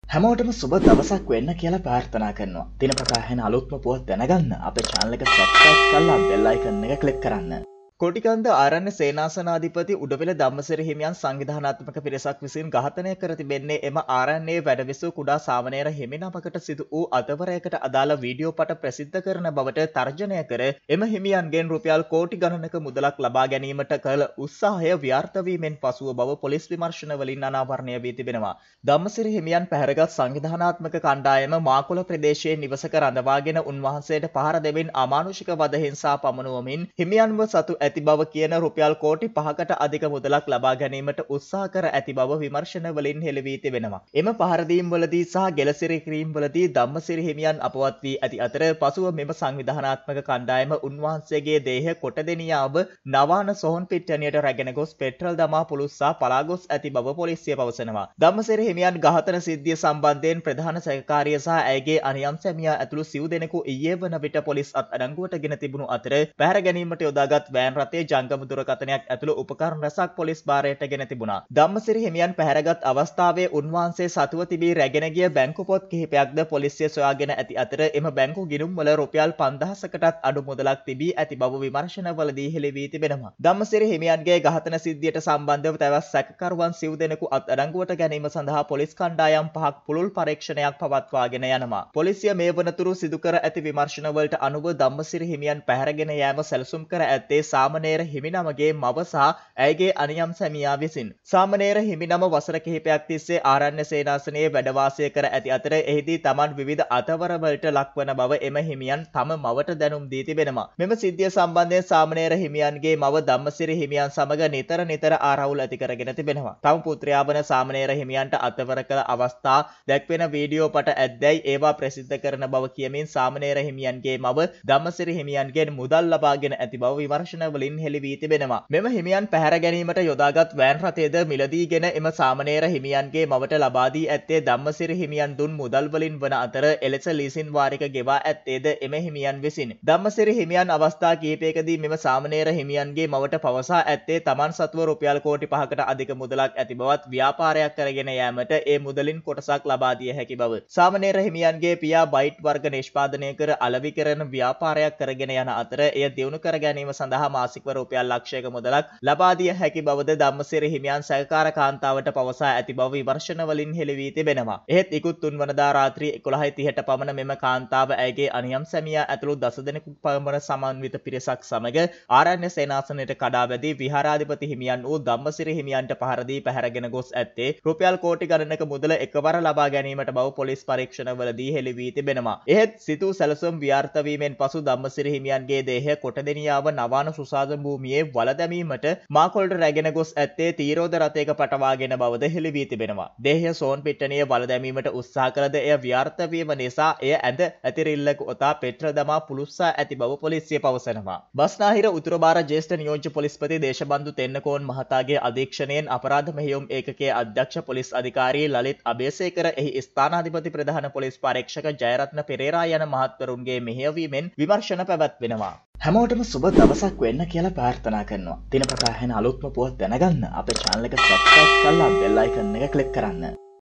හැමෝටම සුබ දවසක් වෙන්න කියලා ප්‍රාර්ථනා කරනවා. දිනපතා හැන අලුත්ම පුවත් දැනගන්න අපේ channel එක subscribe කරලා bell icon එක click කරන්න. කොටිකන්ද ආරණ්‍ය සේනාසනාධිපති උඩවෙල ධම්මසිරි හිමියන් සංවිධානාත්මක පිරිසක් විසින් ඝාතනය කර තිබෙන්නේ එම ආරණ්‍යයේ වැඩවිසූ කුඩා සාමණේර හිමිනමකට සිදු වූ අතවරයකට අදාළ වීඩියෝ පට ප්‍රසිද්ධ කරන බවට තර්ජනය කර එම හිමියන්ගෙන් රුපියල් කෝටි ගණනක මුදලක් ලබා ගැනීමට කළ උත්සාහය ව්‍යාර්ථ වීමෙන් පසුව බව පොලිස් විමර්ශන වලින් අනාවරණය වී තිබෙනවා. ධම්මසිරි හිමියන් පැහැරගත් සංවිධානාත්මක කණ්ඩායම මාකොළ ප්‍රදේශයේ නිවසක රඳවාගෙන උන්වහන්සේට පහර දෙමින් අමානුෂික වද හිංසා පමුණුවමින් හිමියන්ව සතු ඇති බව කියන රුපියල් කෝටි 5කට අධික මුදලක් ලබා ගැනීමට උත්සාහ කර ඇති බව විමර්ශන වලින් හෙළි වී තිබෙනවා. එම පහර දීම් වලදී සහ ගෙලසිරි කිරීම් වලදී ධම්මසිරි හිමියන් අපවත් වී ඇති අතර පසුව මෙම සංවිධානාත්මක කණ්ඩායම උන්වහන්සේගේ දේහ කොටදෙනියාව නවාන සොහොන් පිට්ටනියට රැගෙන ගොස් පෙට්‍රල් දමා පුළුස්සා පලා ගොස් ඇති බව පොලිසිය පවසනවා. ධම්මසිරි හිමියන් ඝාතන සිද්ධිය සම්බන්ධයෙන් ප්‍රධාන සැකකාරිය සහ ඇයගේ අනියම් සැමියා ඇතුළු සිව් දෙනෙකු ඊයේ වන විට පොලිස් අත්අඩංගුවටගෙන තිබුණු අතර පැහැර ගැනීමට යොදාගත් වෑන් රථයේ ජංගම දුරකථනයක් ඇතුළු උපකරණ රැසක් පොලිස් භාරයට ගෙන තිබුණා. ධම්මසිරි හිමියන් පැහැරගත් අවස්ථාවේ උන්වහන්සේ සතුව තිබී රැගෙන ගිය බැංකු පොත් කිහිපයක්ද පොලිසිය සොයාගෙන ඇති අතර එම බැංකු ගිණුම් වල රුපියල් 5000කටත් අඩු මුදලක් තිබී ඇති බව විමර්ශනවලදී හෙළි වී තිබෙනවා. ධම්මසිරි හිමියන්ගේ ඝාතන සිද්ධියට සම්බන්ධව තවත් සැකකරුවන් සිව් දෙනෙකු අත්අඩංගුවට ගැනීම සඳහා පොලිස් කණ්ඩායම් 5ක් පුළුල් පරීක්ෂණයක් පවත්වාගෙන යනවා. පොලිසිය මේ වනතුරු සිදු කර ඇති විමර්ශනවලට අනුව ධම්මසිරි හිමියන් පැහැරගෙන යෑම සැලසුම් කර ඇත්තේ සාමණේර හිමිනමගේ මව සහ ඇයගේ අනියම් සැමියා විසින්. සාමණේර හිමිනම වසර කිහිපයක් තිස්සේ ආරණ්‍ය සේනාසනයේ වැඩ වාසය කර ඇති අතර එහිදී Taman විවිධ අතවරවලට ලක්වන බව එම හිමියන් තම මවට දැනුම් දී තිබෙනවා. මෙම සිද්ධිය සම්බන්ධයෙන් සාමණේර හිමියන්ගේ මව ධම්මසිරි හිමියන් සමග නිතර ආරවුල් ඇති කරගෙන තිබෙනවා. තම පුත්‍රයා වන සාමණේර හිමියන්ට අතවර කළ අවස්ථා දැක්වෙන වීඩියෝ පට ඇද්දැයි ඒවා ප්‍රසිද්ධ කරන බව කියමින් සාමණේර හිමියන්ගේ මව ධම්මසිරි හිමියන්ගෙන් මුදල් ලබාගෙන ඇති බව විමර්ශන වලින් හෙළි වී තිබෙනවා. මෙම හිමියන් පැහැර ගැනීමට යොදාගත් වෑන් රථයේද මිලදීගෙන එම සාමණේර හිමියන්ගේ මවට ලබා දී ඇත්තේ ධම්මසිරි හිමියන් දුන් මුදල් වලින් වන අතර එලෙස ලීසින් වාරික ගෙවා ඇත්තේද එම හිමියන් විසින්. ධම්මසිරි හිමියන් අවස්ථා කිහිපයකදී මෙම සාමණේර හිමියන්ගේ මවට පවසා ඇත්තේ Taman සතුව රුපියල් කෝටි 5කට අධික මුදලක් ඇති බවත් ව්‍යාපාරයක් කරගෙන යාමට ඒ මුදලින් කොටසක් ලබා දිය හැකි බව. සාමණේර හිමියන්ගේ පියා බයිට් වර්ග නිෂ්පාදනය කර අලෙවි කරන ව්‍යාපාරයක් කරගෙන යන අතර එය දියුණු කර ගැනීම සඳහා මාසිකව රුපියල් ලක්ෂයක මුදලක් ලබා දිය හැකි බවද ධම්මසිරි හිමියන් සහකාර කාන්තාවට පවසා ඇති බව විමර්ශන වලින් හෙළි වී තිබෙනවා. එහෙත් ඉකුත් 3 වනදා රාත්‍රී 11:30ට පමණ මෙම කාන්තාව ඇයගේ අනියම් සැමියා ඇතුළු 10 දෙනෙකු පමණ සමන්විත පිරිසක් සමග ආරණ්‍ය සේනාසනයට කඩා වැදී විහාරාධිපති හිමියන් වූ ධම්මසිරි හිමියන්ට පහර දී පැහැරගෙන ගොස් ඇත්තේ රුපියල් කෝටි ගණනක මුදල එකවර ලබා ගැනීමට බව පොලිස් පරීක්ෂණවලදී හෙළි වී තිබෙනවා. එහෙත් සිතූ සැලසුම් ව්‍යාර්ථ වීමෙන් පසු ධම්මසිරි හිමියන්ගේ දේහය කොටදෙනියාව නවාන සුසාද භූමියේ වල දැමීමට මාකොළට රැගෙන ගොස් ඇත්තේ තීරෝධ රථයක පටවාගෙන බවද හෙළි වී තිබෙනවා. දේහය සෝන් පිට්ටනිය වල දැමීමට උත්සාහ කළද එය ව්‍යාර්ථ වීම නිසා එය ඇඳ ඇතිරිල්ලක ඔතා පෙට්‍ර දමා පුළුස්සා ඇති බව පොලිසිය පවසනවා. බස්නාහිර උතුරු බාර ජ්‍යෙෂ්ඨ නියෝජ්‍ය පොලිස්පති දේශබන්දු තෙන්නකෝන් මහතාගේ අධීක්ෂණයෙන් අපරාධ මෙහෙයුම් ඒකකයේ අධ්‍යක්ෂ පොලිස් අධිකාරී ලලිත් අබේසේකර එහි ස්ථානාධිපති ප්‍රධාන පොලිස් පරීක්ෂක ජයරත්න පෙරේරා යන මහත්වරුන්ගේ මෙහෙයවීමෙන් විමර්ශන පැවැත්වෙනවා. හැමෝටම සුබ දවසක් වෙන්න කියලා ප්‍රාර්ථනා කරනවා. දිනපතා හැන අලුත්ම පුවත් දැනගන්න අපේ channel එක subscribe කරලා bell icon එක click කරන්න.